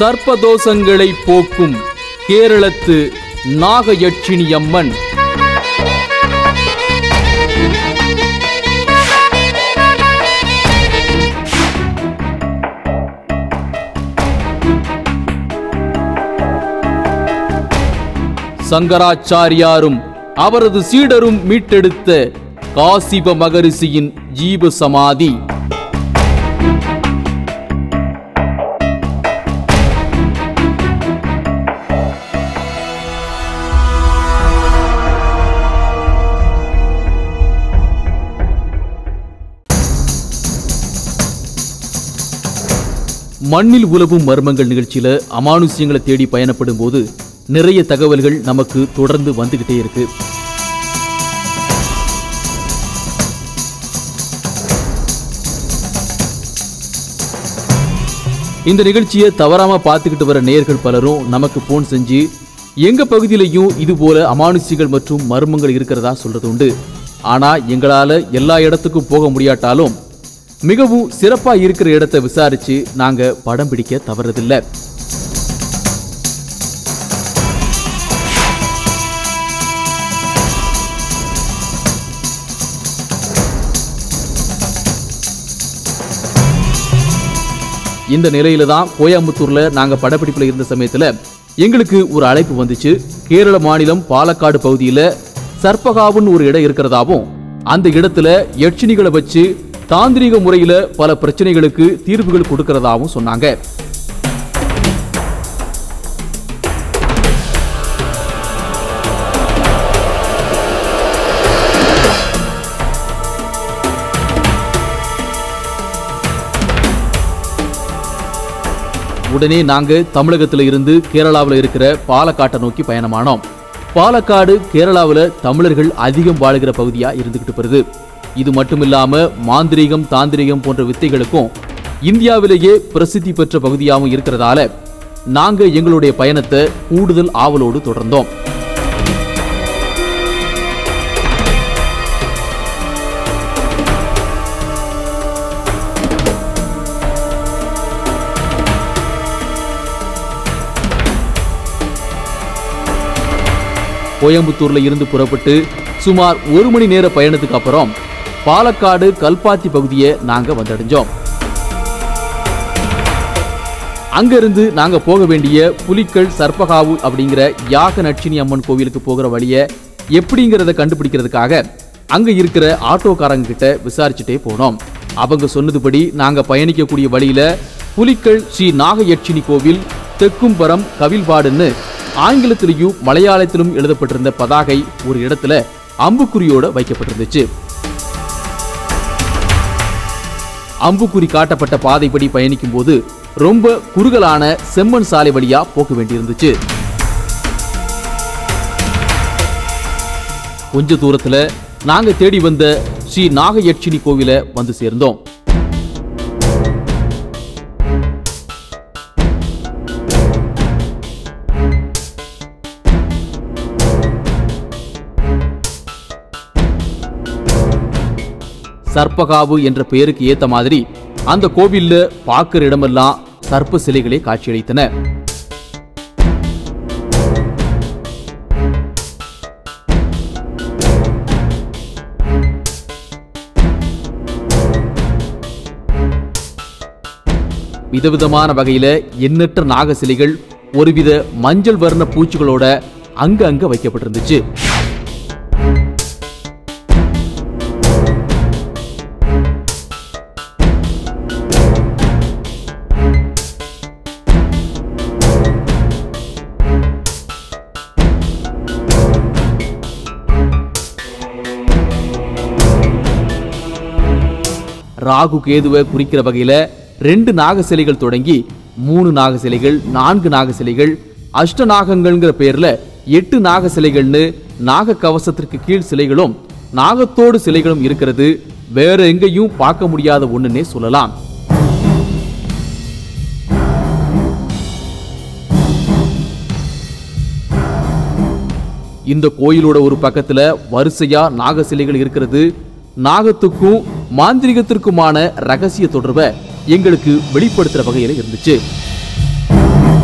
சர்ப்பதோஷங்களை போக்கும் கேரளத்து நாகயட்சினி அம்மன். சங்கராச்சாரியாரும் அவரது சீடரும் மீட்டெடுத்த காசிப மகரிஷியின் ஜீவ சமாதி. மண்ணில் உலவும் மர்மங்கள் நிகழ்ச்சியில அமானுஷ்யங்களை தேடி பயணப்படும் போது நிறைய தகவல்கள் நமக்கு தொடர்ந்து வந்துகிட்டே இருக்கு. இந்த நிகழ்ச்சியை தவறாம பார்த்துக்கிட்டு வர நேயர்கள் பலரும் நமக்கு போன் செஞ்சு எங்க பகுதியிலையும் இது போல அமானுஷ்யங்கள் மற்றும் மர்மங்கள் இருக்கிறதா சொல்றது உண்டு. ஆனா எங்களால எல்லா இடத்துக்கும் போக முடியாட்டாலும் மிகவும் சிறப்பா இருக்கிற இடத்தை விசாரிச்சு நாங்க படம் பிடிக்க தவறதில்லை. இந்த நிலையில தான் கோயம்புத்தூர்ல நாங்க படப்பிடிப்புல இருந்த சமயத்துல எங்களுக்கு ஒரு அழைப்பு வந்துச்சு. கேரள மாநிலம் பாலக்காடு பகுதியில சர்ப்பகாவுன்னு ஒரு இடம் இருக்கிறதாவும் அந்த இடத்துல யட்சினிகளை வச்சு தாந்திரிக முறையில பல பிரச்சனைகளுக்கு தீர்வுகள் கொடுக்கிறதாவும் சொன்னாங்க. உடனே நாங்க தமிழகத்துல இருந்து கேரளாவில் இருக்கிற பாலக்காட்டை நோக்கி பயணமானோம். பாலக்காடு கேரளாவில் தமிழர்கள் அதிகம் வாழுகிற பகுதியா இருந்துகிட்டு வருது. இது மட்டுமில்லாம மாந்திரீகம் தாந்திரிகம் போன்ற வித்தைகளுக்கும் இந்தியாவிலேயே பிரசித்தி பெற்ற பகுதியாகவும் இருக்கிறதால நாங்க எங்களுடைய பயணத்தை கூடுதல் ஆவலோடு தொடர்ந்தோம். கோயம்புத்தூர்ல இருந்து புறப்பட்டு சுமார் 1 மணி நேர பயணத்துக்கு அப்புறம் பாலக்காடு கல்பாத்தி பகுதியை நாங்க வந்தடைஞ்சோம். அங்கிருந்து நாங்க போக வேண்டிய புலிக்கல் சர்ப்பகாவு அப்படிங்கிற யாக நட்சினி அம்மன் கோவிலுக்கு போகிற வழியை எப்படிங்கிறத கண்டுபிடிக்கிறதுக்காக அங்க இருக்கிற ஆட்டோக்காரங்க கிட்ட விசாரிச்சுட்டே போனோம். அவங்க சொன்னதுபடி நாங்க பயணிக்கக்கூடிய வழியில புலிக்கல் ஸ்ரீ நாகயட்சினி கோவில், தெக்கும்பரம் கவில்பாடுன்னு ஆங்கிலத்திலையும் மலையாளத்திலும் எழுதப்பட்டிருந்த பதாகை ஒரு இடத்துல அம்புக்குறியோட வைக்கப்பட்டிருந்துச்சு. அம்புக்குறி காட்டப்பட்ட பாதைப்படி பயணிக்கும் போது ரொம்ப குறுகலான செம்மண் சாலை வழியா போக வேண்டியிருந்துச்சு. கொஞ்ச தூரத்துல நாங்க தேடி வந்த ஸ்ரீ நாகயட்சினி கோவிலை வந்து சேர்ந்தோம். சர்ப்பகாவு என்ற பெயருக்கு ஏத்த மாதிரி அந்த கோவில்ல பார்க்கிற இடமெல்லாம் சர்ப்ப சிலைகளே காட்சியளித்தன. விதவிதமான வகையில எண்ணற்ற நாக சிலைகள் ஒருவித மஞ்சள் வர்ண பூச்சிகளோட அங்க வைக்கப்பட்டிருந்துச்சு. ராகு கேதுவை குறிக்கிற வகையில 2 நாக சிலைகள் தொடங்கி 3 நாக சிலைகள், 4 நாக சிலைகள், அஷ்டநாகங்கள்ங்கிற பேர்ல 8 நாக சிலைகள்னு நாக கவசத்திற்கு கீழ் சிலைகளும் நாகத்தோடு சிலைகளும் இருக்கிறது வேற எங்கேயும் பார்க்க முடியாத ஒண்ணுன்னே சொல்லலாம். இந்த கோயிலோட ஒரு பக்கத்துல வரிசையா நாக சிலைகள் இருக்கிறது நாகத்துக்கும் மாந்திரிகத்திற்குமான ரகசிய தொடர்பை எங்களுக்கு வெளிப்படுத்துற வகையில இருந்துச்சு.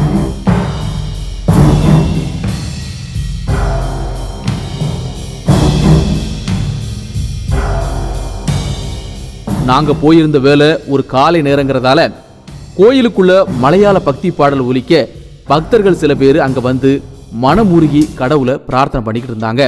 நாங்க போயிருந்த வேலை ஒரு காலை நேரங்கிறதால கோயிலுக்குள்ள மலையாள பக்தி பாடல் ஒலிக்க பக்தர்கள் சில பேர் அங்க வந்து மனமுருகி கடவுளை பிரார்த்தனை பண்ணிக்கிட்டு இருந்தாங்க.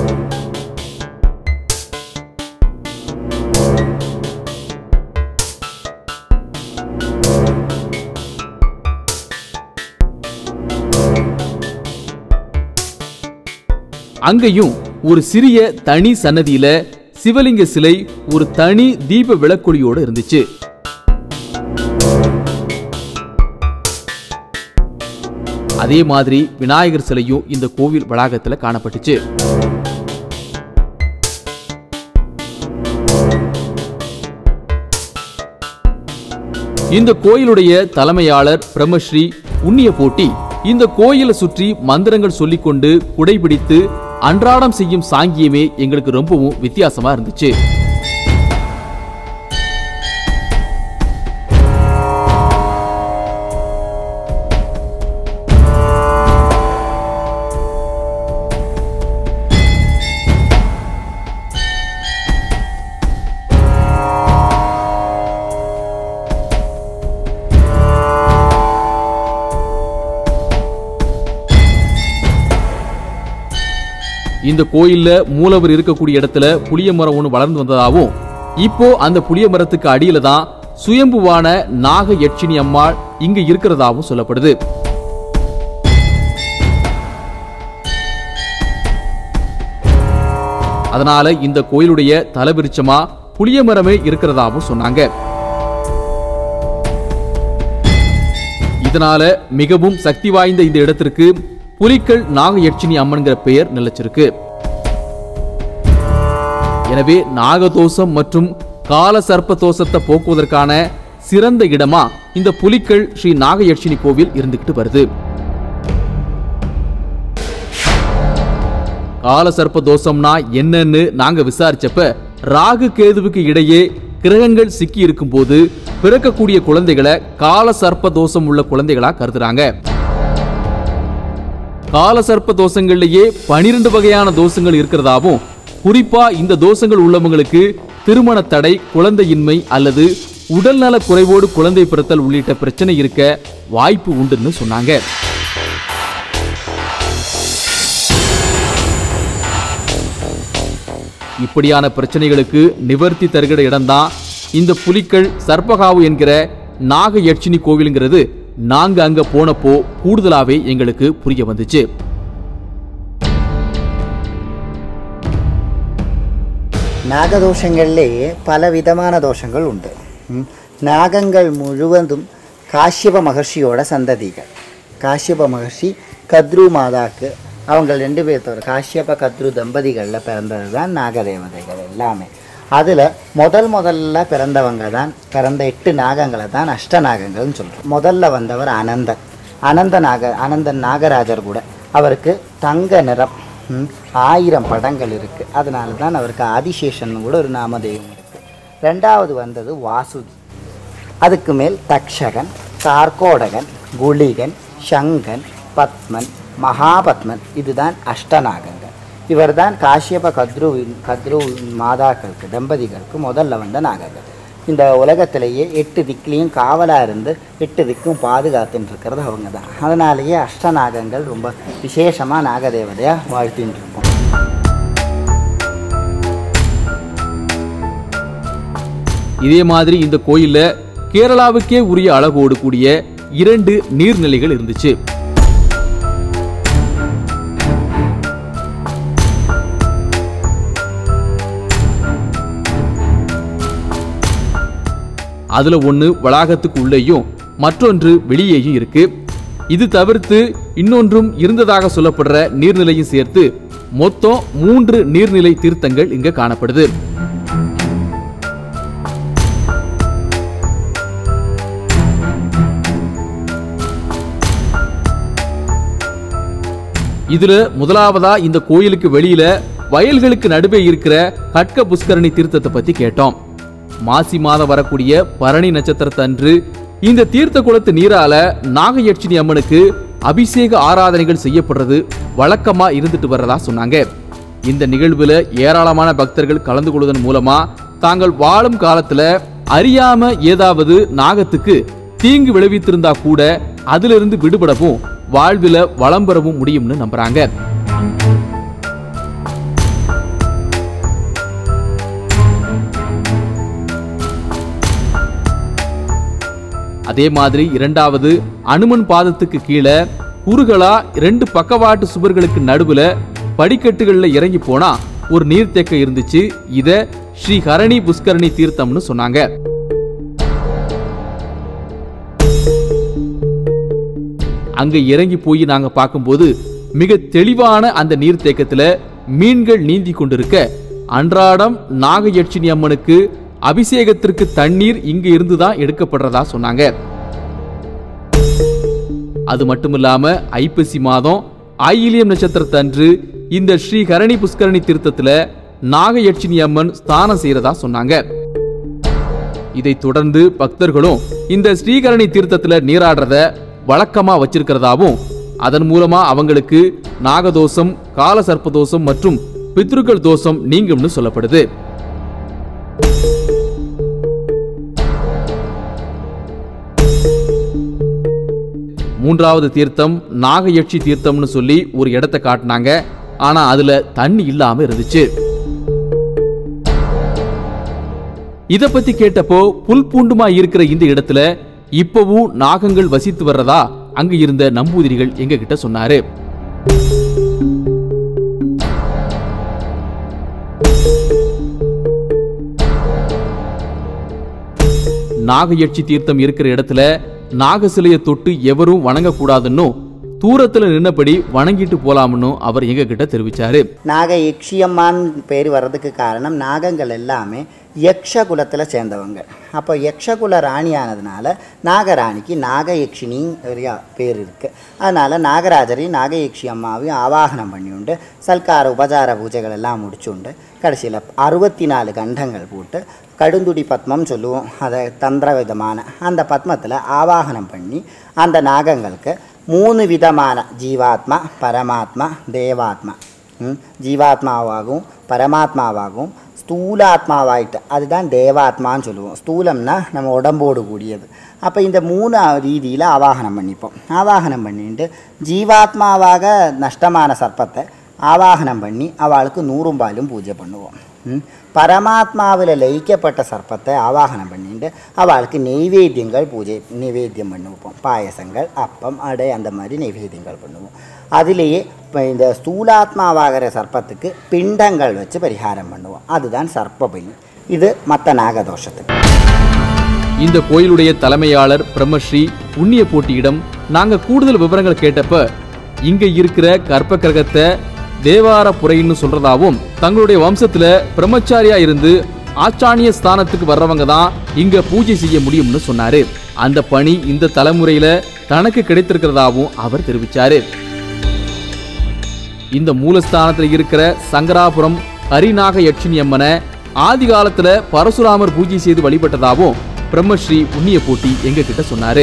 அங்கேயும் ஒரு சிறிய தனி சன்னதியில சிவலிங்க சிலை ஒரு தனி தீப விளக்கொளியோடு இருந்துச்சு. அதே மாதிரி விநாயகர் சிலையும் இந்த கோவில் வளாகத்தில் காணப்பட்டுச்சு. இந்த கோயிலுடைய தலைமையாளர் பிரம்மஸ்ரீ உன்னிய போட்டி இந்த கோயிலை சுற்றி மந்திரங்கள் சொல்லிக்கொண்டு குடைபிடித்து அன்றாடம் செய்யும் சாங்கியமே எங்களுக்கு ரொம்பவும் வித்தியாசமா இருந்துச்சு. இந்த கோயில்ல மூலவர் இருக்கக்கூடிய இடத்துல புளிய மரம் ஒன்று வளர்ந்து வந்ததாகவும் இப்போ அந்த புளிய மரத்துக்கு அடியில தான் சுயம்புவான நாக யட்சினி அம்மாள் இங்க இருக்கிறதாகவும் சொல்லப்படுது. அதனால இந்த கோயிலுடைய தலவிருட்சமா புளிய மரமே இருக்கிறதாகவும் சொன்னாங்க. இதனால மிகவும் சக்தி வாய்ந்த இந்த இடத்திற்கு புலிக்கல் நாகயட்சினி அம்மன்கிற பெயர் நிலைச்சிருக்கு. எனவே நாகதோஷம் மற்றும் கால சர்ப்ப தோஷத்தை போக்குவதற்கான சிறந்த இடமா இந்த புலிக்கல் ஸ்ரீ நாகயட்சினி கோவில் இருந்துகிட்டு வருது. கால சர்ப்ப தோஷம்னா என்னன்னு நாங்க விசாரிச்சப்ப ராகு கேதுவுக்கு இடையே கிரகங்கள் சிக்கி இருக்கும் போது பிறக்கக்கூடிய குழந்தைகளை கால சர்ப்ப தோஷம் உள்ள குழந்தைகளா கருதுறாங்க. கால சர்ப்ப தோஷங்கள்லயே 12 வகையான தோஷங்கள் இருக்கிறதாவும் குறிப்பா இந்த தோஷங்கள் உள்ளவங்களுக்கு திருமண தடை, குழந்தையின்மை அல்லது உடல்நல குறைவோடு குழந்தை பிறத்தல் உள்ளிட்ட பிரச்சனை இருக்க வாய்ப்பு உண்டுன்னு சொன்னாங்க. இப்படியான பிரச்சனைகளுக்கு நிவர்த்தி தருகிற இடம்தான் இந்த புலிக்கல் சர்ப்பகாவு என்கிற நாகயட்சினி கோவிலுங்கிறது நாங்க அங்க போனப்போ கூடுதலாவே எங்களுக்கு புரிய வந்துச்சு. நாகதோஷங்கள்லேயே பல விதமான தோஷங்கள் உண்டு. நாகங்கள் முழுவதும் காஷ்யப மகர்ஷியோட சந்ததிகள். காஷ்யப மகர்ஷி கத்ரு மாதாக்கு அவங்க 2 பேர் தவிர காஷ்யப கத்ரு தம்பதிகளில் பிறந்தது தான் நாகதேவதைகள் எல்லாமே. அதில் முதல்ல பிறந்தவங்க தான் பிறந்த 8 நாகங்களை தான் அஷ்டநாகங்கள்னு சொல்கிறோம். முதல்ல வந்தவர் அனந்தன் நாகராஜர் கூட. அவருக்கு தங்க நிறம், 1000 படங்கள் இருக்குது. அதனால தான் அவருக்கு ஆதிசேஷன் கூட ஒரு நாமதேயம் இருக்குது. 2வது வந்தது வாசுகி. அதுக்கு மேல் தக்ஷகன், கார்கோடகன், குளிகன், சங்கன், பத்மன், மகாபத்மன். இதுதான் அஷ்டநாகங்கள். இவர் தான் காஷ்யப கத்ரு மாதாக்களுக்கு தம்பதிகளுக்கு முதல்ல வந்த நாகங்கள். இந்த உலகத்திலேயே 8 திக்கிலையும் காவலாக இருந்து 8 திக்கும் பாதுகாத்துட்டு இருக்கிறது அவங்க தான். அதனாலேயே அஷ்டநாகங்கள் ரொம்ப விசேஷமாக நாகதேவதையாக வாழ்த்தின்னு இருப்போம். இதே மாதிரி இந்த கோயில்ல கேரளாவுக்கே உரிய அழகோடு கூடிய 2 நீர்நிலைகள் இருந்துச்சு. அதுல ஒன்று வளாகத்துக்கு உள்ளேயும் மற்றொன்று வெளியேயும் இருக்கு. இது தவிர்த்து இன்னொன்றும் இருந்ததாக சொல்லப்படுற நீர்நிலையும் சேர்த்து மொத்தம் 3 நீர்நிலை தீர்த்தங்கள் இங்க காணப்படுது. இதுல முதலாவதா இந்த கோயிலுக்கு வெளியில வயல்களுக்கு நடுவே இருக்கிற கட்க புஷ்கரணி தீர்த்தத்தை பத்தி கேட்டோம். மாசி மாதம் வரக்கூடிய பரணி நட்சத்திரத்தன்று இந்த தீர்த்த குளத்து நீரால நாகயட்சினி அம்மனுக்கு அபிஷேக ஆராதனைகள் செய்யப்படுறது வழக்கமா இருந்துட்டு வர்றதா சொன்னாங்க. இந்த நிகழ்வுல ஏராளமான பக்தர்கள் கலந்து கொள்வதன் மூலமா தாங்கள் வாழும் காலத்துல அறியாம ஏதாவது நாகத்துக்கு தீங்கு விளைவித்திருந்தா கூட அதிலிருந்து விடுபடவும் வாழ்வில வளம் பெறவும் முடியும்னு நம்புறாங்க. அதே மாதிரி இரண்டாவது அனுமன் பாதத்துக்கு கீழே குறுகளா 2 பக்கவாட்டு சுவர்களுக்கு நடுவுல படிக்கட்டுகள்ல இறங்கி போனா ஒரு நீர்த்தேக்கம் இருந்துச்சு. இத ஸ்ரீ ஹரணி புஷ்கரணி தீர்த்தம்னு சொன்னாங்க. அங்க இறங்கி போய் நாங்க பார்க்கும்போது மிக தெளிவான அந்த நீர்த்தேக்கத்துல மீன்கள் நீந்தி கொண்டிருக்க அன்றாடம் நாகயட்சினி அம்மனுக்கு அபிஷேகத்திற்கு தண்ணீர் இங்க இருந்துதான் எடுக்கப்படுறதா சொன்னாங்க. அது மட்டுமில்லாம ஐப்பசி மாதம் ஆயிலியம் நட்சத்திரத்தன்று இந்த ஸ்ரீ ஹரணி புஷ்கரணி தீர்த்தத்துல நாகயட்சினி அம்மன் ஸ்நானம் செய்யறதா சொன்னாங்க. இதை தொடர்ந்து பக்தர்களும் இந்த ஸ்ரீஹரணி தீர்த்தத்துல நீராடுறத வழக்கமா வச்சிருக்கிறதாவும் அதன் மூலமா அவங்களுக்கு நாகதோஷம், கால சர்ப்பதோஷம் மற்றும் பித்ருக்கள் தோஷம் நீங்கும்னு சொல்லப்படுது. மூன்றாவது தீர்த்தம் நாகயட்சி தீர்த்தம்னு சொல்லி ஒரு இடத்தை காட்டினாங்க. ஆனா அதுல தண்ணி இல்லாம இருந்துச்சு. இத பத்தி கேட்டப்போ புல் பூண்டுமா இருக்கிற இந்த இடத்துல இப்பவும் நாகங்கள் வசித்து வர்றதா அங்க இருந்த நம்பூதிரிகள் எங்க கிட்ட சொன்னாரு. நாகயட்சி தீர்த்தம் இருக்கிற இடத்துல நாக சிலையை தொட்டு எவரும் வணங்கக்கூடாதுன்னு தூரத்துல நின்னபடி வணங்கிட்டு போலாம்னு அவர் எங்க கிட்ட தெரிவிச்சாரு. நாக யக்ஷியம்மான் பேர் வர்றதுக்கு காரணம் நாகங்கள் எல்லாமே யக்ஷ குலத்தில் சேர்ந்தவங்க. அப்போ யக்ஷகுல ராணியானதுனால நாகராணிக்கு நாகயக்ஷினி பேர் இருக்குது. அதனால் நாகராஜரையும் நாகயக்ஷி அம்மாவையும் ஆவாகனம் பண்ணியுண்டு சல்கார உபசார பூஜைகள் எல்லாம் முடிச்சுண்டு கடைசியில் 64 கண்டங்கள் போட்டு கடுந்துடி பத்மம் சொல்லுவோம், அதை தந்திர விதமான அந்த பத்மத்தில் ஆவாகனம் பண்ணி அந்த நாகங்களுக்கு 3 விதமான ஜீவாத்மா, பரமாத்மா, தேவாத்மா, ஜீவாத்மாவாகவும் பரமாத்மாவாகவும் ஸ்தூலாத்மாவாயிட்டு அதுதான் தேவாத்மான்னு சொல்லுவோம். ஸ்தூலம்னா நம்ம உடம்போடு கூடியது. அப்போ இந்த 3 ரீதியில் ஆவாகனம் பண்ணிப்போம். ஆவாகனம் பண்ணிட்டு ஜீவாத்மாவாக நஷ்டமான சர்ப்பத்தை ஆவாகனம் பண்ணி அவளுக்கு 100 பாலும் பூஜை பண்ணுவோம். பரமாத்மாவில் லயிக்கப்பட்ட சர்ப்பத்தை ஆவாகனம் பண்ணிட்டு அவளுக்கு நெய்வேத்தியங்கள் பூஜை நைவேத்தியம் பண்ணுவோம். பாயசங்கள், அப்பம், அடை அந்த மாதிரி நைவேத்தியங்கள் பண்ணுவோம். அதிலேயே இந்த ஸ்தூலாத்மாவாகிற சர்ப்பத்துக்கு பிண்டங்கள் வச்சு பரிகாரம் பண்ணுவோம். அதுதான் சர்ப்ப பலி. இது மற்ற நாகதோஷத்துக்கு. இந்த கோயிலுடைய தலைமையாளர் பிரம்மஸ்ரீ புண்ணிய போட்டியிடம் நாங்க கூடுதல் விவரங்கள் கேட்டப்ப இங்க இருக்கிற கற்ப கிரகத்தை தேவார புரைன்னு சொல்றதாவும் தங்களுடைய வம்சத்துல பிரம்மச்சாரியா இருந்து ஆச்சானிய ஸ்தானத்துக்கு வர்றவங்க தான் இங்க பூஜை செய்ய முடியும்னு சொன்னாரு. அந்த பணி இந்த தலைமுறையில தனக்கு கிடைத்திருக்கிறதாவும் அவர் தெரிவிச்சாரு. இந்த மூலஸ்தானத்தில் இருக்கிற சங்கராபுரம் ஹரிநாக யட்சினி அம்மனை ஆதி காலத்துல பரசுராமர் பூஜை செய்து வழிபட்டதாவும் பிரம்மஸ்ரீ புண்ணிய போட்டி எங்க கிட்ட சொன்னாரு.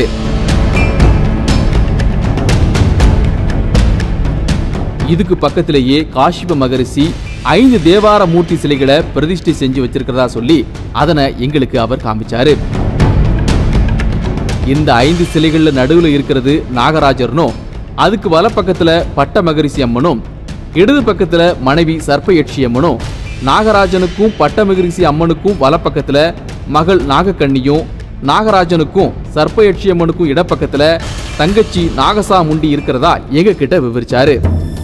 இதுக்கு பக்கத்திலேயே காசிப மகரிஷி 5 தேவார மூர்த்தி சிலைகளை பிரதிஷ்டை செஞ்சு வச்சிருக்கிறதா சொல்லி அதனை எங்களுக்கு அவர் காமிச்சாரு. இந்த 5 சிலைகள்ல நடுவுல இருக்கிறது நாகராஜர்னும், அதுக்கு வல பக்கத்துல பட்ட மகரிஷி அம்மனும், இடது பக்கத்துல மனைவி சர்ப்பயட்சி அம்மனும், நாகராஜனுக்கும் பட்ட மகரிஷி அம்மனுக்கும் வல பக்கத்துல மகள் நாகக்கண்ணியும், நாகராஜனுக்கும் சர்ப்பயட்சி அம்மனுக்கும் இடப்பக்கத்துல தங்கச்சி நாகசா முண்டி இருக்கிறதா எங்க கிட்ட விவரிச்சாரு.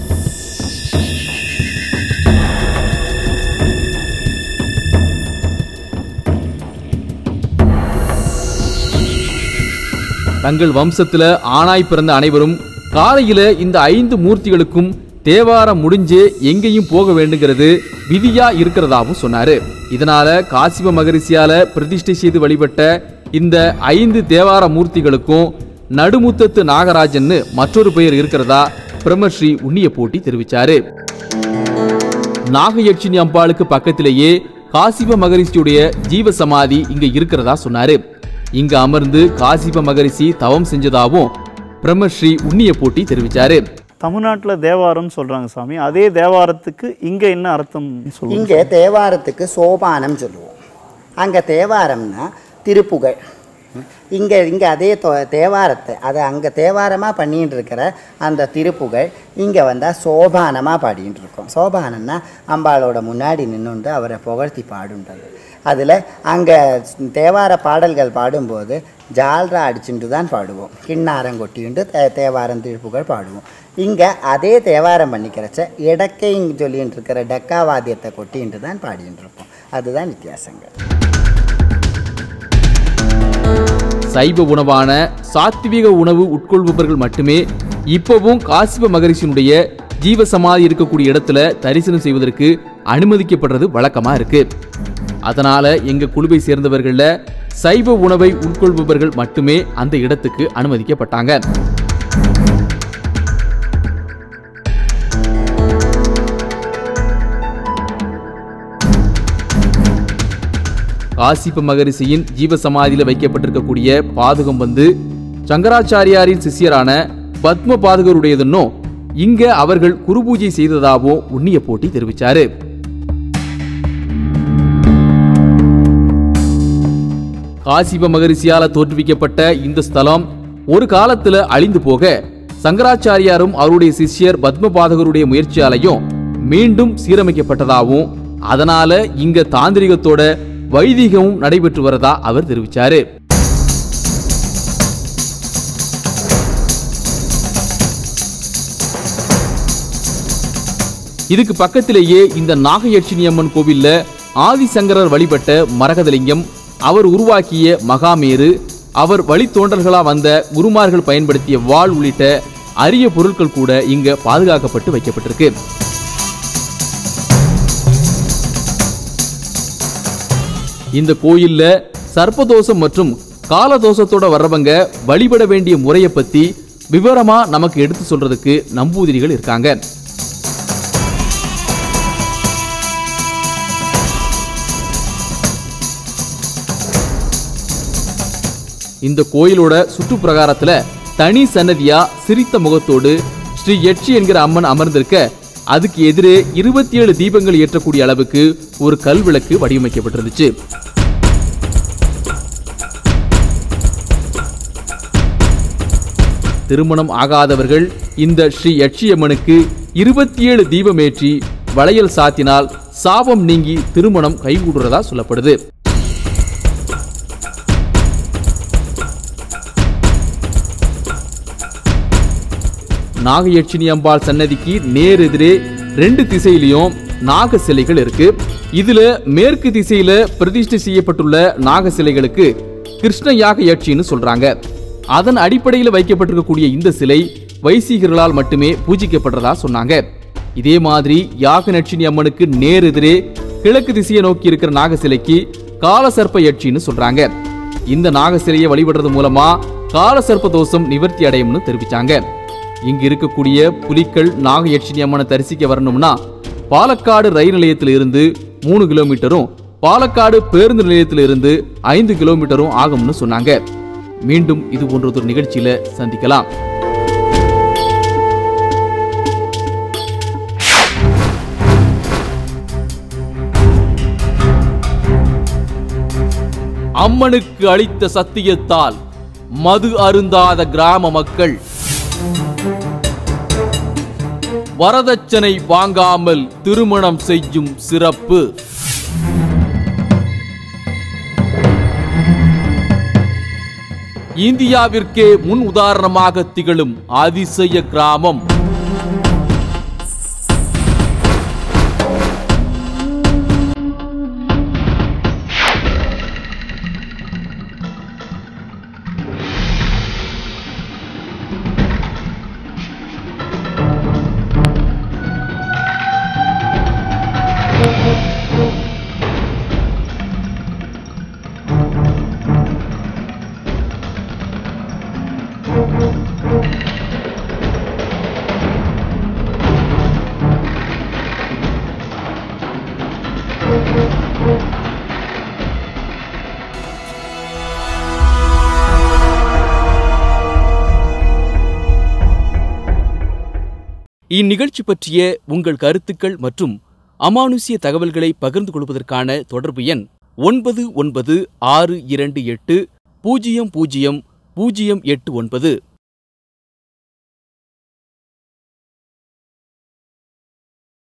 தங்கள் வம்சத்துல ஆணாய் பிறந்த அனைவரும் காலையில இந்த 5 மூர்த்திகளுக்கும் தேவாரம் முடிஞ்சே எங்கேயும் போக வேண்டுங்கிறது விதியா இருக்கிறதாவும் சொன்னாரு. இதனால காசிப மகரிஷியால பிரதிஷ்டை செய்து வழிபட்ட இந்த 5 தேவார மூர்த்திகளுக்கும் நடுமுத்தத்து நாகராஜன்னு மற்றொரு பெயர் இருக்கிறதா பிரம்மஸ்ரீ உண்ணிய போட்டி தெரிவிச்சாரு. நாகயட்சினி அம்பாளுக்கு பக்கத்திலேயே காசிப மகரிஷியுடைய ஜீவ சமாதி இங்க இருக்கிறதா சொன்னாரு. இங்க அமர்ந்து காசிப மகரிஷி தவம் செஞ்சதாவும் பிரம்மஸ்ரீ உண்ணிய போட்டி தெரிவிச்சாரு. தமிழ்நாட்டில் தேவாரம் சொல்றாங்க சாமி, அதே தேவாரத்துக்கு இங்க என்ன அர்த்தம் சொல்லுங்க? இங்க தேவாரத்துக்கு சோபானம் சொல்லுவோம். அங்க தேவாரம்னா திருப்புகழ். இங்கே அதே தேவாரத்தை அதை அங்கே தேவாரமாக பண்ணிகிட்டு இருக்கிற அந்த திருப்புகழ் இங்கே வந்தால் சோபானமாக பாடிட்டு இருக்கோம். சோபானம்னா அம்பாளோட முன்னாடி நின்றுண்டு அவரை புகழ்த்தி பாடுன்றது. அதில் அங்கே தேவார பாடல்கள் பாடும்போது ஜால்ரா அடிச்சுட்டு தான் பாடுவோம், கிண்ணாரம் கொட்டிண்டு தேவாரம் திருப்புகழ் பாடுவோம். இங்கே அதே தேவாரம் பண்ணிக்கிறச்ச இடக்கைன்னு சொல்லிகிட்டு இருக்கிற டக்கா வாத்தியத்தை கொட்டின்ட்டு தான் பாடிட்டு இருப்போம். அதுதான் வித்தியாசங்கள். சைவ உணவான சாத்விக உணவு உட்கொள்பவர்கள் மட்டுமே இப்பவும் காசிப மகரிஷியினுடைய ஜீவசமாதி இருக்கக்கூடிய இடத்துல தரிசனம் செய்வதற்கு அனுமதிக்கப்படுறது வழக்கமா இருக்கு. அதனால எங்க குழுவை சேர்ந்தவர்கள சைவ உணவை உட்கொள்பவர்கள் மட்டுமே அந்த இடத்துக்கு அனுமதிக்கப்பட்டாங்க. காசிப மகரிஷியின் ஜீவசமாதியில் வைக்கப்பட்டிருக்கக்கூடிய பாதுகம் சங்கராச்சாரியாரின் சிஷ்யரான பத்ம பாதுகருடையதுன்னோ இங்க அவர்கள் குரு பூஜை செய்ததாவோ உண்ணிய போட்டி தெரிவிச்சாரு. காசிப மகரிஷியால தோற்றுவிக்கப்பட்ட இந்த ஸ்தலம் ஒரு காலத்துல அழிந்து போக சங்கராச்சாரியாரும் அவருடைய சிஷ்யர் பத்ம பாதகருடைய முயற்சியாலையும் மீண்டும் சீரமைக்கப்பட்டதாகவும் அதனால இங்க தாந்திரிகத்தோட வைதிகமும் நடைபெற்று வரதா அவர் தெரிவிச்சாரு. இதுக்கு பக்கத்திலேயே இந்த நாகயட்சினி அம்மன் கோவில்ல ஆதிசங்கரர் வழிபட்ட மரகதலிங்கம், அவர் உருவாக்கிய மகாமேரு, அவர் வழித்தோன்றல்களா வந்த குருமார்கள் பயன்படுத்திய வாள் உள்ளிட்ட அரிய பொருட்கள் கூட இங்க பாதுகாக்கப்பட்டு வைக்கப்பட்டிருக்கு. இந்த கோயில்ல சர்ப்பதோஷம் மற்றும் காலதோஷத்தோட வர்றவங்க வழிபட வேண்டிய முறையை பத்தி விவரமா நமக்கு எடுத்து சொல்றதுக்கு நம்பூதிரிகள் இருக்காங்க. இந்த கோயிலோட சுற்றுப்பிரகாரத்துல தனி சன்னதியா சிரித்த முகத்தோடு ஸ்ரீ யட்சி என்கிற அம்மன் அமர்ந்திருக்க அதுக்கு எதிரே 27 தீபங்கள் ஏற்றக்கூடிய அளவுக்கு ஒரு கல்விளக்கு வடிவமைக்கப்பட்டிருந்துச்சு. திருமணம் ஆகாதவர்கள் இந்த ஸ்ரீ யட்சியம்மனுக்கு 27 தீபமேற்றி வளையல் சாத்தினால் சாபம் நீங்கி திருமணம் கைகூடுறதா சொல்லப்படுது. நாகயட்சினி அம்பாள் சன்னதிக்கு நேர் எதிரே 2 திசையிலையும் நாக சிலைகள் இருக்கு. இதுல மேற்கு திசையில பிரதிஷ்டை செய்யப்பட்டுள்ள நாக சிலைகளுக்கு கிருஷ்ண யாக யட்சின்னு சொல்றாங்க. அதன் அடிப்படையில் வைக்கப்பட்டிருக்கக்கூடிய இந்த சிலை வைசீகர்களால் மட்டுமே பூஜிக்கப்படுறதா சொன்னாங்க. இதே மாதிரி யாக நட்சினி அம்மனுக்கு நேர் எதிரே கிழக்கு திசையை நோக்கி இருக்கிற நாக சிலைக்கு காலசர்ப்ப யட்சின்னு சொல்றாங்க. இந்த நாக சிலையை வழிபடுறது மூலமா காலசர்ப்ப தோஷம் நிவர்த்தி அடையும்னு தெரிவிச்சாங்க. இங்கு இருக்கக்கூடிய புலிக்கள் நாகயட்சினி அம்மனை தரிசிக்க வரணும்னா பாலக்காடு ரயில் நிலையத்தில் இருந்து 3 கிலோமீட்டரும் பாலக்காடு பேருந்து நிலையத்தில் இருந்து 5 கிலோமீட்டரும் ஆகும்னு சொன்னாங்க. மீண்டும் இது போன்ற ஒரு நிகழ்ச்சியில சந்திக்கலாம். அம்மனுக்கு அளித்த சத்தியத்தால் மது அருந்தாத கிராம மக்கள் வரதட்சணை வாங்காமல் திருமணம் செய்யும் சிறப்பு. இந்தியாவிற்கே முன் உதாரணமாக திகழும் அதிசய கிராமம். இந்நிகழ்ச்சி பற்றிய உங்கள் கருத்துக்கள் மற்றும் அமானுஷ்ய தகவல்களை பகிர்ந்து கொள்வதற்கான தொடர்பு எண் 9962800089.